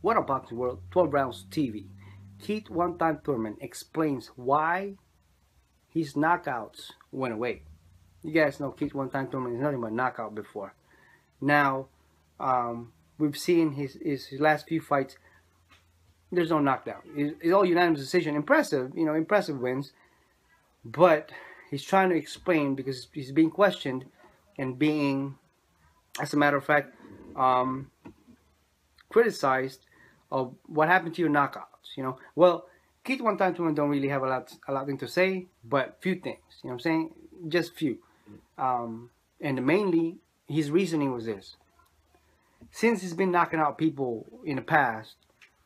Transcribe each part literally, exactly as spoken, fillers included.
What up, Boxing World? twelve Rounds T V. Keith One Time Thurman explains why his knockouts went away. You guys know Keith One Time Thurman is nothing but knockout before. Now, um, we've seen his, his, his last few fights. There's no knockdown. It's, it's all unanimous decision. Impressive, you know, impressive wins. But he's trying to explain because he's being questioned and being, as a matter of fact, um, criticized of what happened to your knockouts. You know, well, Keith One Time Thurman don't really have a lot, a lot thing to say, but few things. You know what I'm saying? Just few. Um, and mainly, his reasoning was this: since he's been knocking out people in the past,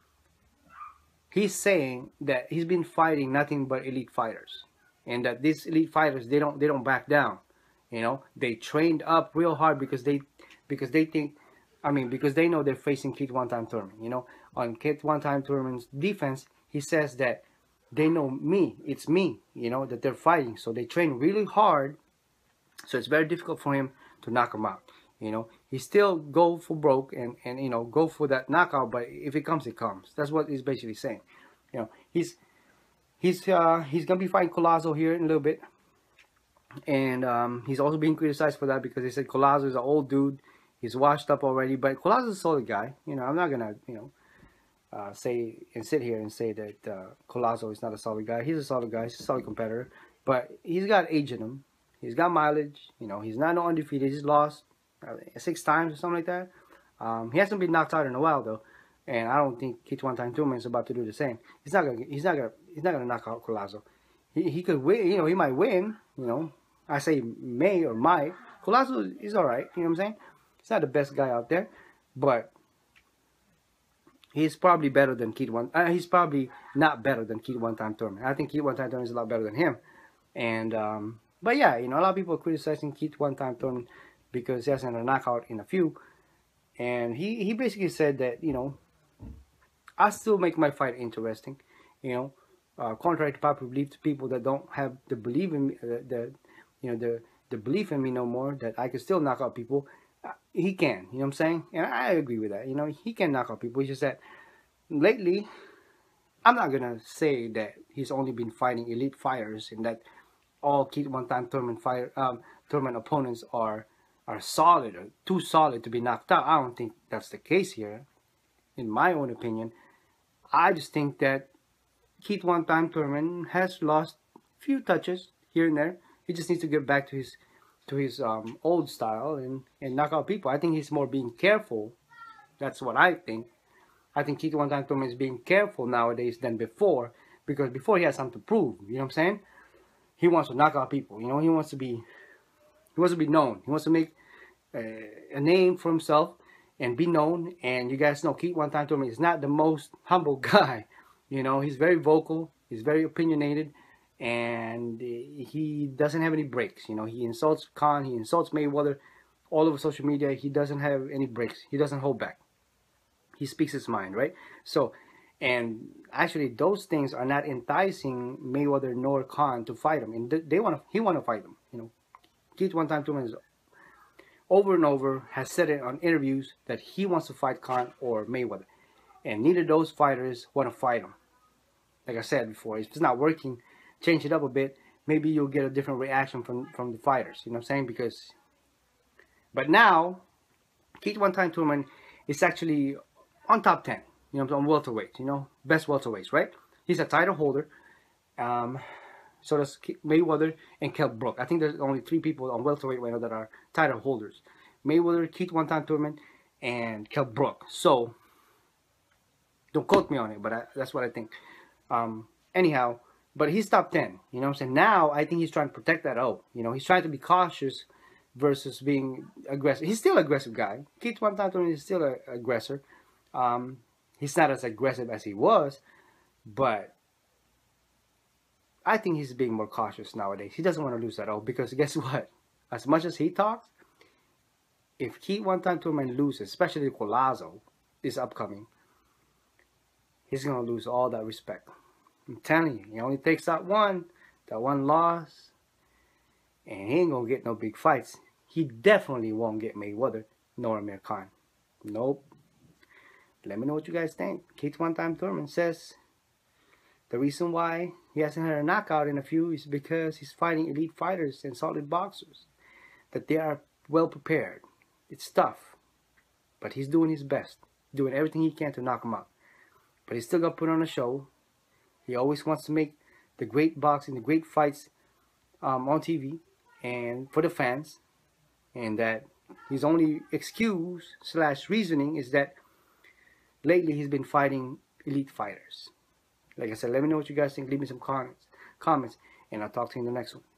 he's saying that he's been fighting nothing but elite fighters, and that these elite fighters they don't they don't back down. You know, they trained up real hard because they because they think, I mean, because they know they're facing Keith One Time Thurman. You know, on Keith One Time Thurman's defense, he says that they know me, it's me. You know, that they're fighting, so they train really hard. So it's very difficult for him to knock him out. You know, he still go for broke and, and you know, go for that knockout, but if it comes, it comes. That's what he's basically saying. You know, he's he's uh, he's gonna be fighting Collazo here in a little bit, and um, he's also being criticized for that because they said Collazo is an old dude, he's washed up already. But Collazo's a solid guy. You know, I'm not gonna you know uh, say and sit here and say that uh, Collazo is not a solid guy. He's a solid guy. He's a solid competitor, but he's got age in him. He's got mileage. You know, he's not no undefeated. He's lost uh, six times or something like that. Um, he hasn't been knocked out in a while though, and I don't think Keith One Time Thurman is about to do the same. He's not gonna. He's not gonna. He's not gonna knock out Collazo. He he could win. You know, he might win. You know, I say may or might. Collazo is all right. You know what I'm saying? He's not the best guy out there, but he's probably better than Keith One. Uh, he's probably not better than Keith One Time Thurman. I think Keith One Time Thurman is a lot better than him, and. Um, But yeah, you know, a lot of people are criticizing Keith One Time Thurman because he hasn't had a knockout in a few. And he, he basically said that, you know, I still make my fight interesting. You know, uh, contrary to popular belief, to people that don't have the belief in me, uh, the, you know, the, the belief in me no more, that I can still knock out people, uh, he can, you know what I'm saying? And I agree with that. You know, he can knock out people. It's just that lately, I'm not going to say that he's only been fighting elite fighters and that all Keith One Time Thurman fire um Thurman opponents are are solid or too solid to be knocked out. I don't think that's the case here. In my own opinion, I just think that Keith One Time Thurman has lost a few touches here and there. He just needs to get back to his to his um old style and and knock out people. I think he's more being careful. That's what I think. I think Keith One Time Thurman is being careful nowadays than before, because before he had something to prove. You know what I'm saying? He wants to knock out people. You know, he wants to be, he wants to be known. He wants to make uh, a name for himself and be known. And you guys know Keith One Time Thurman is not the most humble guy. You know, he's very vocal. He's very opinionated, and he doesn't have any breaks. You know, he insults Khan. He insults Mayweather all over social media. He doesn't have any breaks. He doesn't hold back. He speaks his mind, right? So. And actually, those things are not enticing Mayweather nor Khan to fight him. And they want to, he want to fight him. You know, Keith One Time Thurman is over and over has said it on interviews that he wants to fight Khan or Mayweather, and neither of those fighters want to fight him. Like I said before, if it's not working, change it up a bit. Maybe you'll get a different reaction from from the fighters. You know what I'm saying? Because, but now, Keith One Time Thurman is actually on top ten. You know, on welterweight, you know, best welterweights, right? He's a title holder. Um, so does Mayweather and Kell Brook. I think there's only three people on welterweight right now that are title holders: Mayweather, Keith One Time Thurman, and Kell Brook. So don't quote me on it, but I, that's what I think. Um, anyhow, but he's top ten. You know what I'm saying? Now I think he's trying to protect that O. You know, he's trying to be cautious versus being aggressive. He's still an aggressive guy. Keith One Time Thurman is still an aggressor. Um, He's not as aggressive as he was, but I think he's being more cautious nowadays. He doesn't want to lose that all, because guess what? As much as he talks, if Keith One Time Thurman loses, especially Collazo is upcoming, he's going to lose all that respect. I'm telling you, he only takes that one, that one loss, and he ain't going to get no big fights. He definitely won't get Mayweather nor Amir Khan. Nope. Let me know what you guys think. Keith One Time Thurman says the reason why he hasn't had a knockout in a few is because he's fighting elite fighters and solid boxers, that they are well prepared. It's tough, but he's doing his best, doing everything he can to knock him out. But he's still got to put on a show. He always wants to make the great boxing, the great fights um, on T V and for the fans. And that his only excuse slash reasoning is that lately he's been fighting elite fighters. Like I said, let me know what you guys think. Leave me some comments, comments, and I'll talk to you in the next one.